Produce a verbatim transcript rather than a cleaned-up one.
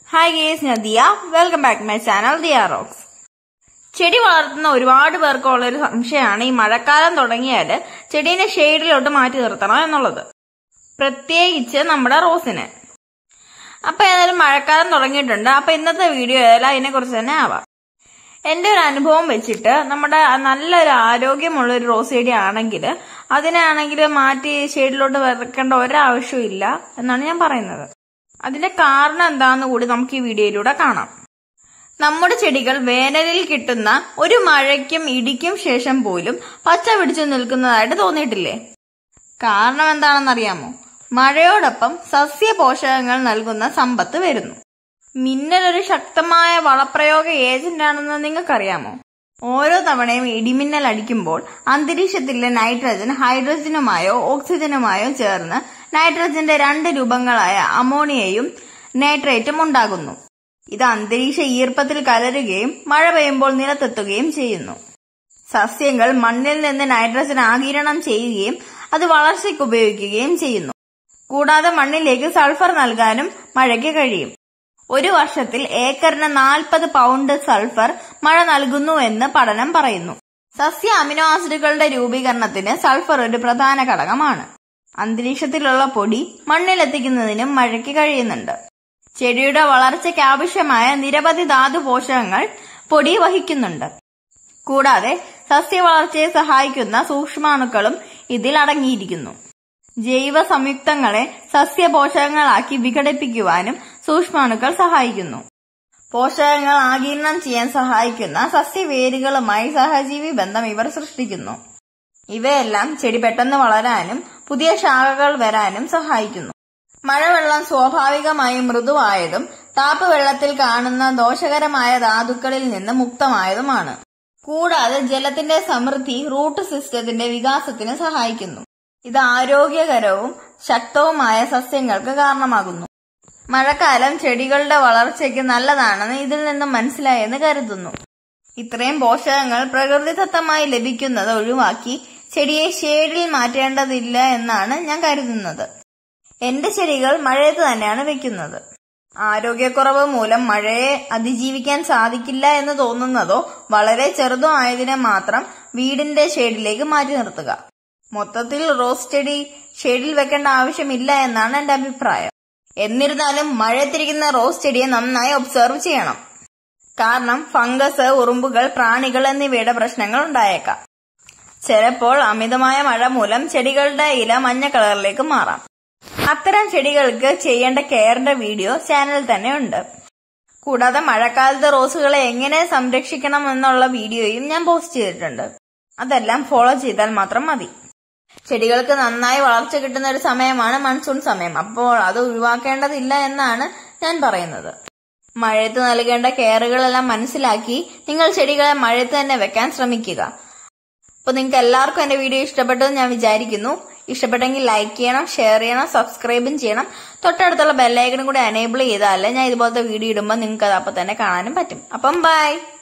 Hi guys, ഞാൻ Diya. Welcome back to my channel Diya rocks. ചെടി വളർത്തുന്ന ഒരുപാട് പേർക്കുള്ള ഒരു സംശയമാണ് ഈ മഴക്കാലം തുടങ്ങിയാൽ ചെടീനെ ഷെയ്ഡിലോട്ട് മാറ്റി നിർത്തണം എന്നുള്ളത്, പ്രത്യേകിച്ച് നമ്മുടെ റോസിന്. അപ്പൊ ഏതായാലും മഴക്കാലം തുടങ്ങിയിട്ടുണ്ട്. അപ്പൊ ഇന്നത്തെ വീഡിയോ ഏതായാലും അതിനെ കുറിച്ച് തന്നെ ആവാം. എന്റെ ഒരു അനുഭവം വെച്ചിട്ട് നമ്മുടെ നല്ലൊരു ആരോഗ്യമുള്ള ഒരു റോസ് ചെടി ആണെങ്കിൽ അതിനാണെങ്കിൽ മാറ്റി ഷെയ്ഡിലോട്ട് വെക്കേണ്ട ഒരാവശ്യവും ഇല്ല എന്നാണ് ഞാൻ പറയുന്നത്. അതിന്റെ കാരണം എന്താണെന്ന് കൂടി നമുക്ക് ഈ വീഡിയോയിലൂടെ കാണാം. നമ്മുടെ ചെടികൾ വേനലിൽ കിട്ടുന്ന ഒരു മഴയ്ക്കും ഇടിക്കും ശേഷം പോലും പച്ച പിടിച്ചു നിൽക്കുന്നതായിട്ട് തോന്നിയിട്ടില്ലേ? കാരണം എന്താണെന്നറിയാമോ? മഴയോടൊപ്പം സസ്യ പോഷകങ്ങൾ നൽകുന്ന സമ്പത്ത് വരുന്നു. മിന്നൽ ഒരു ശക്തമായ വളപ്രയോഗ ഏജന്റ് ആണെന്ന് നിങ്ങൾക്കറിയാമോ? ഓരോ തവണയും ഇടിമിന്നൽ അടിക്കുമ്പോൾ അന്തരീക്ഷത്തിലെ നൈട്രജൻ ഹൈഡ്രജനുമായോ ഓക്സിജനുമായോ ചേർന്ന് നൈട്രജന്റെ രണ്ട് രൂപങ്ങളായ അമോണിയയും നൈട്രേറ്റും ഉണ്ടാകുന്നു. ഇത് അന്തരീക്ഷ ഈർപ്പത്തിൽ കലരുകയും മഴ പെയ്യുമ്പോൾ നിലത്തെത്തുകയും ചെയ്യുന്നു. സസ്യങ്ങൾ മണ്ണിൽ നിന്ന് നൈട്രജൻ ആഗിരണം ചെയ്യുകയും അത് വളർച്ചയ്ക്ക് ഉപയോഗിക്കുകയും ചെയ്യുന്നു. കൂടാതെ മണ്ണിലേക്ക് സൾഫർ നൽകാനും മഴയ്ക്ക് കഴിയും. ഒരു വർഷത്തിൽ ഏക്കറിന് നാൽപ്പത് പൗണ്ട് സൾഫർ മഴ നൽകുന്നു എന്ന് പഠനം പറയുന്നു. സസ്യ അമിനോ ആസിഡുകളുടെ രൂപീകരണത്തിന് സൾഫർ ഒരു പ്രധാന ഘടകമാണ്. അന്തരീക്ഷത്തിലുള്ള പൊടി മണ്ണിലെത്തിക്കുന്നതിനും മഴയ്ക്ക് കഴിയുന്നുണ്ട്. ചെടിയുടെ വളർച്ചയ്ക്ക് ആവശ്യമായ നിരവധി ധാതു പോഷകങ്ങൾ പൊടി വഹിക്കുന്നുണ്ട്. കൂടാതെ സസ്യ വളർച്ചയെ സഹായിക്കുന്ന സൂക്ഷ്മാണുക്കളും ഇതിൽ അടങ്ങിയിരിക്കുന്നു. ജൈവ സംയുക്തങ്ങളെ സസ്യ പോഷകങ്ങളാക്കി വിഘടിപ്പിക്കുവാനും സൂക്ഷ്മാണുക്കൾ സഹായിക്കുന്നു. പോഷകങ്ങൾ ആഗിരണം ചെയ്യാൻ സഹായിക്കുന്ന സസ്യവേരുകളുമായി സഹജീവി ബന്ധം ഇവർ സൃഷ്ടിക്കുന്നു. ഇവയെല്ലാം ചെടി പെട്ടെന്ന് വളരാനും പുതിയ ശാഖകൾ വരാനും സഹായിക്കുന്നു. മഴവെള്ളം സ്വാഭാവികമായും മൃദുവായതും താപ്പ് വെള്ളത്തിൽ കാണുന്ന ദോഷകരമായ ധാതുക്കളിൽ നിന്ന് മുക്തമായതുമാണ്. കൂടാതെ ജലത്തിന്റെ സമൃദ്ധി റൂട്ട് സിസ്റ്റത്തിന്റെ വികാസത്തിന് സഹായിക്കുന്നു. ഇത് ആരോഗ്യകരവും ശക്തവുമായ സസ്യങ്ങൾക്ക് കാരണമാകുന്നു. മഴക്കാലം ചെടികളുടെ വളർച്ചയ്ക്ക് നല്ലതാണെന്ന് ഇതിൽ നിന്നും മനസ്സിലായെന്ന് കരുതുന്നു. ഇത്രയും പോഷകങ്ങൾ പ്രകൃതിദത്തമായി ലഭിക്കുന്നത് ഒഴിവാക്കി ചെടിയെ ഷേഡിൽ മാറ്റേണ്ടതില്ല എന്നാണ് ഞാൻ കരുതുന്നത്. എന്റെ ചെടികൾ മഴയത്ത് തന്നെയാണ് വെക്കുന്നത്. ആരോഗ്യക്കുറവ് മൂലം മഴയെ അതിജീവിക്കാൻ സാധിക്കില്ല എന്ന് തോന്നുന്നതോ വളരെ ചെറുതോ ആയതിനെ മാത്രം വീടിന്റെ ഷേഡിലേക്ക് മാറ്റി നിർത്തുക. മൊത്തത്തിൽ റോസ് ചെടി ഷെയ്ഡിൽ വെക്കേണ്ട ആവശ്യമില്ല എന്നാണ് എന്റെ അഭിപ്രായം. എന്നിരുന്നാലും മഴയത്തിരിക്കുന്ന റോസ് ചെടിയെ നന്നായി ഒബ്സർവ് ചെയ്യണം. കാരണം ഫംഗസ്, ഉറുമ്പുകൾ, പ്രാണികൾ എന്നിവയുടെ പ്രശ്നങ്ങൾ ഉണ്ടായേക്കാം. ചിലപ്പോൾ അമിതമായ മഴ മൂലം ചെടികളുടെ ഇല മഞ്ഞ കളറിലേക്ക് മാറാം. അത്തരം ചെടികൾക്ക് ചെയ്യേണ്ട കെയറിന്റെ വീഡിയോ ചാനലിൽ തന്നെ ഉണ്ട്. കൂടാതെ മഴക്കാലത്ത് റോസുകളെ എങ്ങനെ സംരക്ഷിക്കണം എന്നുള്ള വീഡിയോയും ഞാൻ പോസ്റ്റ് ചെയ്തിട്ടുണ്ട്. അതെല്ലാം ഫോളോ ചെയ്താൽ മാത്രം മതി. ചെടികൾക്ക് നന്നായി വളർച്ച കിട്ടുന്ന ഒരു സമയമാണ് മൺസൂൺ സമയം. അപ്പോൾ അത് ഒഴിവാക്കേണ്ടതില്ല എന്നാണ് ഞാൻ പറയുന്നത്. മഴയത്ത് നൽകേണ്ട കെയറുകളെല്ലാം മനസ്സിലാക്കി നിങ്ങൾ ചെടികളെ മഴയത്ത് തന്നെ വെക്കാൻ ശ്രമിക്കുക. അപ്പൊ നിങ്ങൾക്ക് എല്ലാവർക്കും എന്റെ വീഡിയോ ഇഷ്ടപ്പെട്ടെന്ന് ഞാൻ വിചാരിക്കുന്നു. ഇഷ്ടപ്പെട്ടെങ്കിൽ ലൈക്ക് ചെയ്യണം, ഷെയർ ചെയ്യണം, സബ്സ്ക്രൈബും ചെയ്യണം. തൊട്ടടുത്തുള്ള ബെല്ലൈക്കണും കൂടി എനേബിൾ ചെയ്താലേ ഞാൻ ഇതുപോലത്തെ വീഡിയോ ഇടുമ്പോൾ നിങ്ങൾക്ക് അത് അപ്പൊ തന്നെ കാണാനും പറ്റും. അപ്പം ബൈ.